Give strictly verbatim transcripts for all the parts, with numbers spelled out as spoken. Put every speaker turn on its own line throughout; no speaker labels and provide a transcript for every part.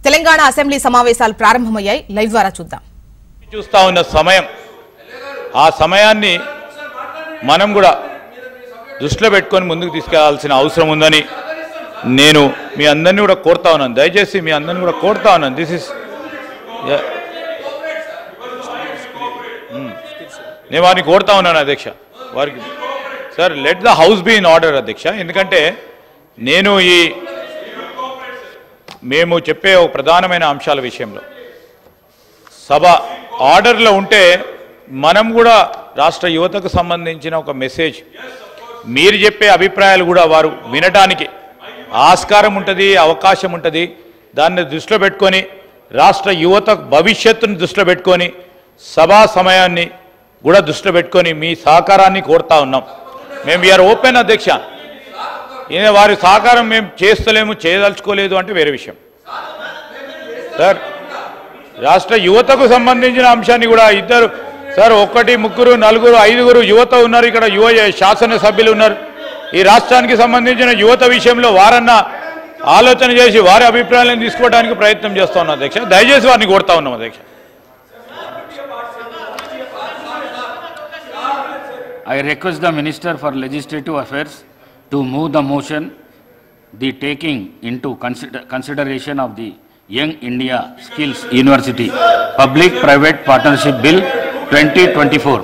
Telangana assembly సమావేశాలు ప్రారంభమయ్యాయి. Live ద్వారా చూద్దాం.
చూస్తా ఉన్న సమయం ఆ సమయాన్ని మనం కూడా దృష్టిలో పెట్టుకొని ముందుకు తీసుకెళ్లాల్సిన అవసరం ఉందని నేను మీ అందరినీ కూడా కోరుతా ఉన్నాను. దయచేసి మీ అందరినీ కూడా కోరుతా ఉన్నాను. దిస్ ఇస్ నేను వారిని కోరుతా ఉన్నాను అధ్యక్ష. వారికి sir let the house be in order అధ్యక్ష. ఎందుకంటే నేను ఈ మేము చెప్పే ఒక ప్రధానమైన అంశాల విషయంలో సభ ఆర్డర్లో ఉంటే మనం కూడా రాష్ట్ర యువతకు సంబంధించిన ఒక మెసేజ్, మీరు చెప్పే అభిప్రాయాలు కూడా వారు వినడానికి ఆస్కారం ఉంటుంది, అవకాశం ఉంటుంది. దాన్ని దృష్టిలో పెట్టుకొని రాష్ట్ర యువత భవిష్యత్తును దృష్టిలో పెట్టుకొని సభా సమయాన్ని కూడా దృష్టిలో పెట్టుకొని మీ సహకారాన్ని కోరుతా ఉన్నాం. మేము వీఆర్ ఓపెన్ అధ్యక్ష. ఈయన వారి సహకారం మేము చేస్తలేము, చేయదలుచుకోలేదు అంటే వేరే విషయం. సార్ రాష్ట్ర యువతకు సంబంధించిన అంశాన్ని కూడా ఇద్దరు సార్ ఒకటి ముగ్గురు నలుగురు ఐదుగురు యువత ఉన్నారు ఇక్కడ, యువ శాసనసభ్యులు ఉన్నారు. ఈ రాష్ట్రానికి సంబంధించిన యువత విషయంలో వారన్నా ఆలోచన చేసి వారి అభిప్రాయాలను తీసుకోవడానికి ప్రయత్నం చేస్తా ఉన్నాం అధ్యక్ష. దయచేసి వారిని కోరుతా ఉన్నాం అధ్యక్ష.
I request the Minister for Legislative Affairs to move the motion, the taking into consider consideration of the Young India Skills University Public-Private Partnership Bill twenty twenty-four.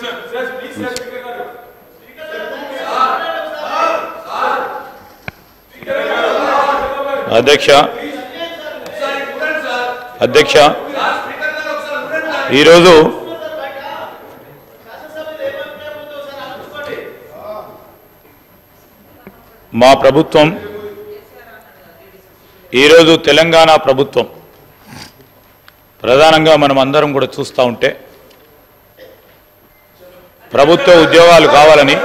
అధ్యక్ష అధ్యక్ష ఈరోజు మా ప్రభుత్వం, ఈరోజు తెలంగాణ ప్రభుత్వం ప్రధానంగా మనం అందరం కూడా చూస్తూ ఉంటే ప్రభుత్వ ఉద్యోగాలు కావాలని,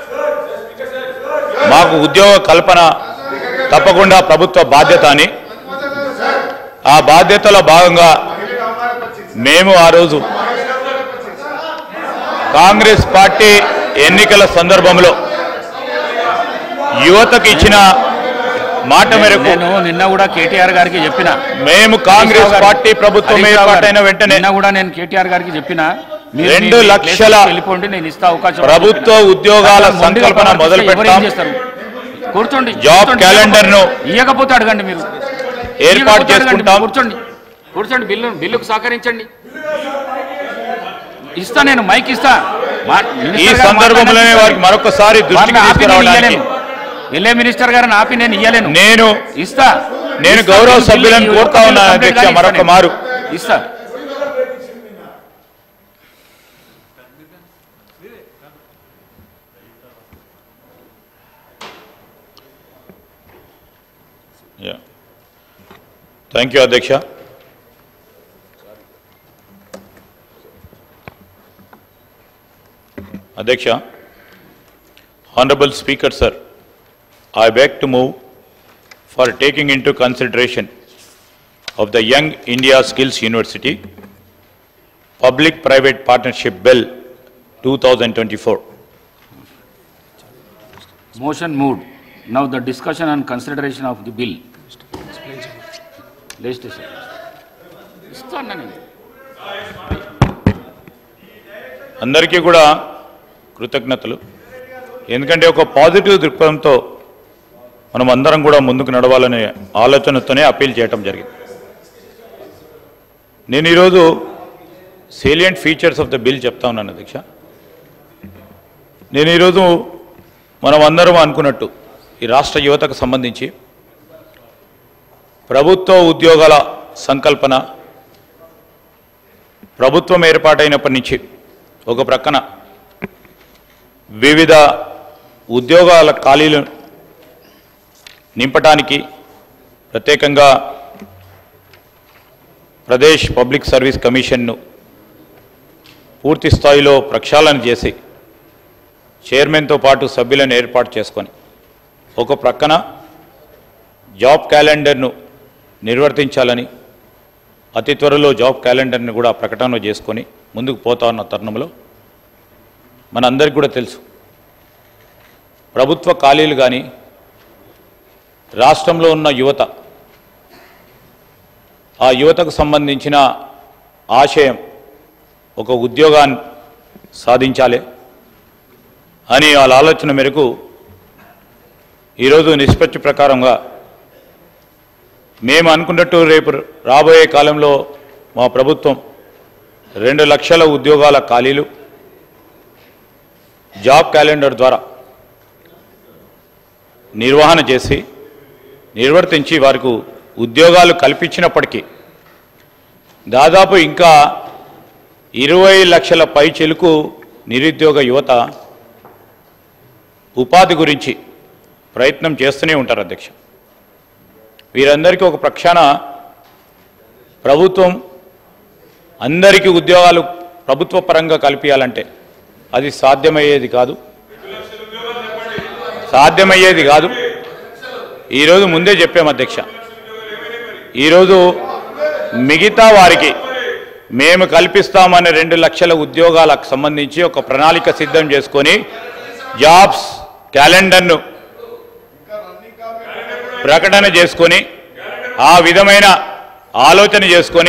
మాకు ఉద్యోగ కల్పన తప్పకుండా ప్రభుత్వ బాధ్యత అని, ఆ బాధ్యతలో భాగంగా మేము ఆ రోజు కాంగ్రెస్ పార్టీ ఎన్నికల సందర్భంలో యువతకు ఇచ్చిన మాట మేరకు
నిన్న కూడా కేటీఆర్ గారికి చెప్పిన,
మేము కాంగ్రెస్ పార్టీ ప్రభుత్వం ఏర్పాటైన వెంటనే
నిన్న కూడా నేను కేటీఆర్ గారికి చెప్పిన
రెండు లక్షల
వెళ్ళిపోండి, నేను ఇస్తా అవకాశం.
ప్రభుత్వ ఉద్యోగాల సంకల్పన మొదలు పెడతాం.
కూర్చోండి,
జాబ్ క్యాలెండర్ ను
ఇవ్వకపోతే అడగండి, మీరు
ఏర్పాటు చేసుకుంటాం.
కూర్చోండి కూర్చోండి బిల్లు బిల్లుకు సహకరించండి. ఇస్తా, నేను మైక్ ఇస్తా.
ఈ సందర్భంలోనే వారికి మరొకసారి దృష్టికి తీసుకురావడానికి
ఎల్ఏ మినిస్టర్ గారిని ఆపి నేను ఇయ్యలేను.
నేను
ఇస్తా,
నేను గౌరవ సభ్యులను కోరుతా ఉన్నాను అధ్యక్ష. మరొక మారు
ఇస్తా.
థ్యాంక్ యూ అధ్యక్ష. అధ్యక్ష, Honorable Speaker Sir, I beg to move for taking into consideration of the Young India Skills University Public-Private Partnership Bill twenty twenty-four.
Motion moved. Now the discussion and consideration of the bill. Legislation.
అందరికీ కూడా కృతజ్ఞతలు. ఎందుకంటే ఒక positive దృక్పథంతో మనం అందరం కూడా ముందుకు నడవాలనే ఆలోచనతోనే అప్పీల్ చేయటం జరిగింది. నేను ఈరోజు salient features of the bill చెప్తా ఉన్నాను అధ్యక్ష. నేను ఈరోజు మనం అందరం అనుకున్నట్టు ఈ రాష్ట్ర యువతకు సంబంధించి ప్రభుత్వ ఉద్యోగాల సంకల్పన ప్రభుత్వం ఏర్పాటైనప్పటి నుంచి ఒక ప్రక్కన వివిధ ఉద్యోగాల ఖాళీలు నింపటానికి ప్రత్యేకంగా ప్రదేశ్ పబ్లిక్ సర్వీస్ కమిషన్ను పూర్తి స్థాయిలో ప్రక్షాళన చేసి చైర్మన్తో పాటు సభ్యులను ఏర్పాటు చేసుకొని ఒక ప్రక్కన జాబ్ క్యాలెండర్ను నిర్వర్తించాలని అతి త్వరలో జాబ్ క్యాలెండర్ని కూడా ప్రకటన చేసుకొని ముందుకు పోతా ఉన్న తరుణంలో మనందరికీ కూడా తెలుసు ప్రభుత్వ ఖాళీలు కానీ రాష్ట్రంలో ఉన్న యువత ఆ యువతకు సంబంధించిన ఆశయం ఒక ఉద్యోగాన్ని సాధించాలి అని వాళ్ళ ఆలోచన మేరకు ఈరోజు నిష్పత్తి ప్రకారంగా మేము అనుకున్నట్టు రేపు రాబోయే కాలంలో మా ప్రభుత్వం రెండు లక్షల ఉద్యోగాల ఖాళీలు జాబ్ క్యాలెండర్ ద్వారా నిర్వహణ చేసి నిర్వర్తించి వారికి ఉద్యోగాలు కల్పించినప్పటికీ దాదాపు ఇంకా ఇరవై లక్షల పైచిలుకు నిరుద్యోగ యువత ఉపాధి గురించి ప్రయత్నం చేస్తూనే ఉంటారు అధ్యక్ష. వీరందరికీ ఒక ప్రక్షాళన ప్రభుత్వం అందరికీ ఉద్యోగాలు ప్రభుత్వ పరంగా కల్పించాలంటే అది సాధ్యమయ్యేది కాదు సాధ్యమయ్యేది కాదు ఈరోజు ముందే చెప్పాము అధ్యక్ష. ఈరోజు మిగతా వారికి మేము కల్పిస్తామనే రెండు లక్షల ఉద్యోగాలకు సంబంధించి ఒక ప్రణాళిక సిద్ధం చేసుకొని జాబ్స్ క్యాలెండర్ను ప్రకటన చేసుకొని ఆ విధమైన ఆలోచన చేసుకొని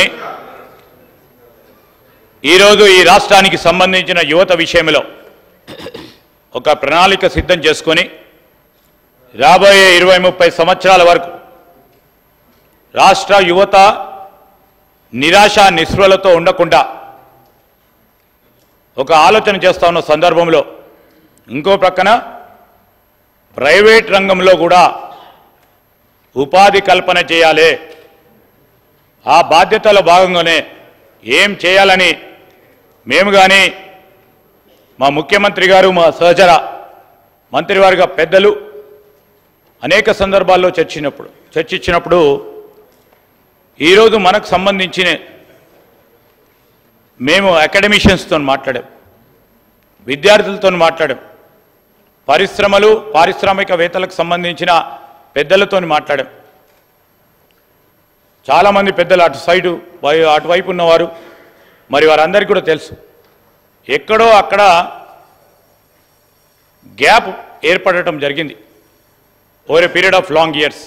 ఈరోజు ఈ రాష్ట్రానికి సంబంధించిన యువత విషయంలో ఒక ప్రణాళిక సిద్ధం చేసుకొని రాబోయే ఇరవై ముప్పై సంవత్సరాల వరకు రాష్ట్ర యువత నిరాశ నిస్పృహలతో ఉండకుండా ఒక ఆలోచన చేస్తా ఉన్న సందర్భంలో ఇంకో ప్రక్కన ప్రైవేట్ రంగంలో కూడా ఉపాధి కల్పన చేయాలి. ఆ బాధ్యతలో భాగంగానే ఏం చేయాలని మేము కానీ మా ముఖ్యమంత్రి గారు మా సహచర మంత్రివర్గ పెద్దలు అనేక సందర్భాల్లో చర్చించినప్పుడు చర్చించినప్పుడు ఈరోజు మనకు సంబంధించిన మేము అకాడమిషియన్స్తో మాట్లాడాం, విద్యార్థులతో మాట్లాడాం, పరిశ్రమలు పారిశ్రామికవేత్తలకు సంబంధించిన పెద్దలతో మాట్లాడాం. చాలామంది పెద్దలు అటు సైడు అటువైపు ఉన్నవారు మరి వారందరికీ కూడా తెలుసు ఎక్కడో అక్కడ గ్యాప్ ఏర్పడటం జరిగింది over a period of long years.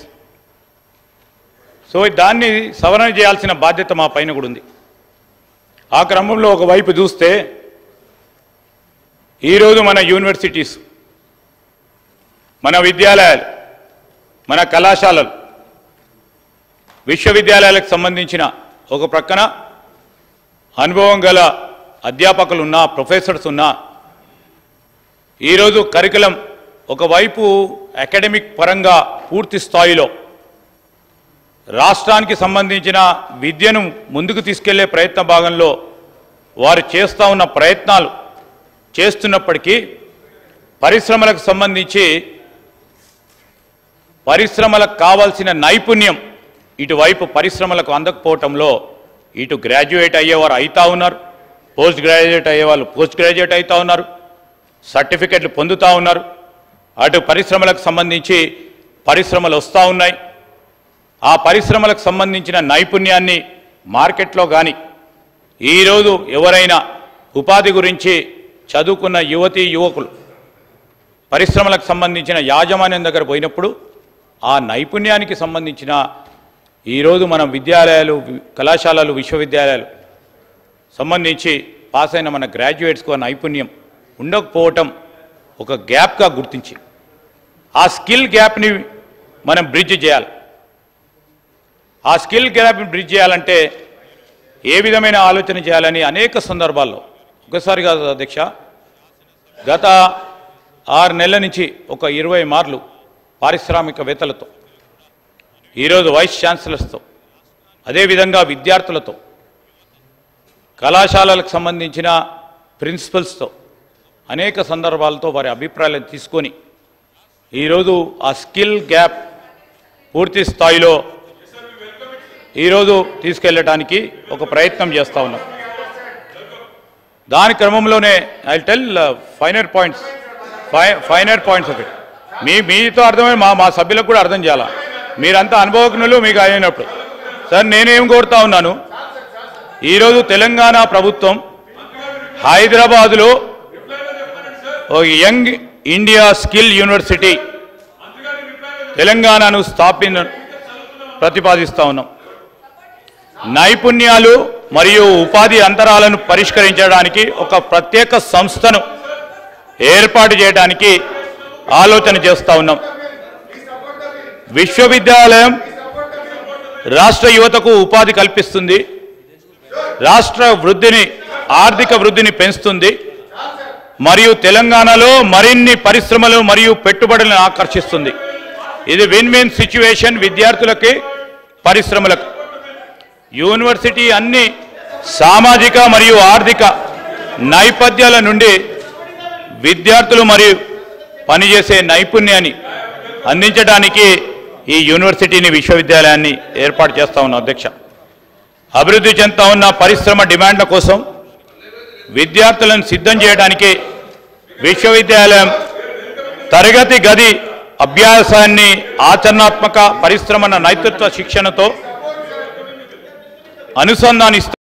So దాన్ని సవరణ చేయాల్సిన బాధ్యత మా పైన కూడా ఉంది. ఆ క్రమంలో ఒకవైపు చూస్తే ఈరోజు మన యూనివర్సిటీస్, మన విద్యాలయాలు, మన కళాశాలలు, విశ్వవిద్యాలయాలకు సంబంధించిన ఒక ప్రక్కన అనుభవం గల అధ్యాపకులు ఉన్నా, ప్రొఫెసర్స్ ఉన్నా, ఈరోజు కరికులం ఒకవైపు అకాడమిక్ పరంగా పూర్తి స్థాయిలో రాష్ట్రానికి సంబంధించిన విద్యను ముందుకు తీసుకెళ్లే ప్రయత్న భాగంలో వారు చేస్తూ ఉన్న ప్రయత్నాలు చేస్తున్నప్పటికీ పరిశ్రమలకు సంబంధించి పరిశ్రమలకు కావాల్సిన నైపుణ్యం ఇటువైపు పరిశ్రమలకు అందకపోవటంలో ఇటు గ్రాడ్యుయేట్ అయ్యేవారు అవుతా ఉన్నారు, పోస్ట్ గ్రాడ్యుయేట్ అయ్యేవాళ్ళు పోస్ట్ గ్రాడ్యుయేట్ అవుతా ఉన్నారు, సర్టిఫికెట్లు పొందుతూ ఉన్నారు. అటు పరిశ్రమలకు సంబంధించి పరిశ్రమలు వస్తూ ఉన్నాయి. ఆ పరిశ్రమలకు సంబంధించిన నైపుణ్యాన్ని మార్కెట్లో కానీ ఈరోజు ఎవరైనా ఉపాధి గురించి చదువుకున్న యువతీ యువకులు పరిశ్రమలకు సంబంధించిన యాజమాన్యం దగ్గర పోయినప్పుడు ఆ నైపుణ్యానికి సంబంధించిన ఈరోజు మనం విద్యాలయాలు, కళాశాలలు, విశ్వవిద్యాలయాలు సంబంధించి పాస్ అయిన మన గ్రాడ్యుయేట్స్కు ఆ నైపుణ్యం ఉండకపోవటం ఒక గ్యాప్గా గుర్తించి ఆ స్కిల్ గ్యాప్ని మనం బ్రిడ్జ్ చేయాలి. ఆ స్కిల్ గ్యాప్ని బ్రిడ్జ్ చేయాలంటే ఏ విధమైన ఆలోచన చేయాలని అనేక సందర్భాల్లో ఒకసారి కాదు అధ్యక్ష, గత ఆరు నెలల నుంచి ఒక ఇరవై మార్లు పారిశ్రామికవేత్తలతో, ఈరోజు వైస్ ఛాన్సలర్స్తో, అదేవిధంగా విద్యార్థులతో, కళాశాలలకు సంబంధించిన ప్రిన్సిపల్స్తో అనేక సందర్భాలతో వారి అభిప్రాయాలను తీసుకొని ఈరోజు ఆ స్కిల్ గ్యాప్ పూర్తి స్థాయిలో ఈరోజు తీసుకెళ్ళటానికి ఒక ప్రయత్నం చేస్తూ ఉన్నాం. దాని క్రమంలోనే ఐ టెల్ ఫైనర్ పాయింట్స్ ఫై ఫైనర్ పాయింట్స్ ఆఫ్ ఇట్ మీ మీతో అర్థమై మా మా సభ్యులకు కూడా అర్థం చేయాలా. మీరంతా అనుభవజ్ఞులు, మీకు అయినప్పుడు సార్ నేనేం కోరుతా ఉన్నాను, ఈరోజు తెలంగాణ ప్రభుత్వం హైదరాబాదులో ఒక యంగ్ ఇండియా స్కిల్ యూనివర్సిటీ తెలంగాణను స్థాపన ప్రతిపాదిస్తూ ఉన్నాం. నైపుణ్యాలు మరియు ఉపాధి అంతరాలను పరిష్కరించడానికి ఒక ప్రత్యేక సంస్థను ఏర్పాటు చేయడానికి ఆలోచన చేస్తూ ఉన్నాం. విశ్వవిద్యాలయం రాష్ట్ర యువతకు ఉపాధి కల్పిస్తుంది, రాష్ట్ర వృద్ధిని ఆర్థిక వృద్ధిని పెంచుతుంది మరియు తెలంగాణలో మరిన్ని పరిశ్రమలు మరియు పెట్టుబడులను ఆకర్షిస్తుంది. ఇది విన్ విన్ సిచ్యువేషన్ విద్యార్థులకి పరిశ్రమలకు. యూనివర్సిటీ అన్ని సామాజిక మరియు ఆర్థిక నేపథ్యాల నుండి విద్యార్థులు మరియు పనిచేసే నైపుణ్యాన్ని అందించడానికి ఈ యూనివర్సిటీని విశ్వవిద్యాలయాన్ని ఏర్పాటు చేస్తా ఉన్నాం. అధ్యక్ష, అభివృద్ధి చెందుతా ఉన్న పరిశ్రమ డిమాండ్ల కోసం విద్యార్థులను సిద్ధం చేయడానికి విశ్వవిద్యాలయం తరగతి గది అభ్యాసాన్ని ఆచరణాత్మక పరిశ్రమ నేతృత్వ శిక్షణతో అనుసంధానిస్తూ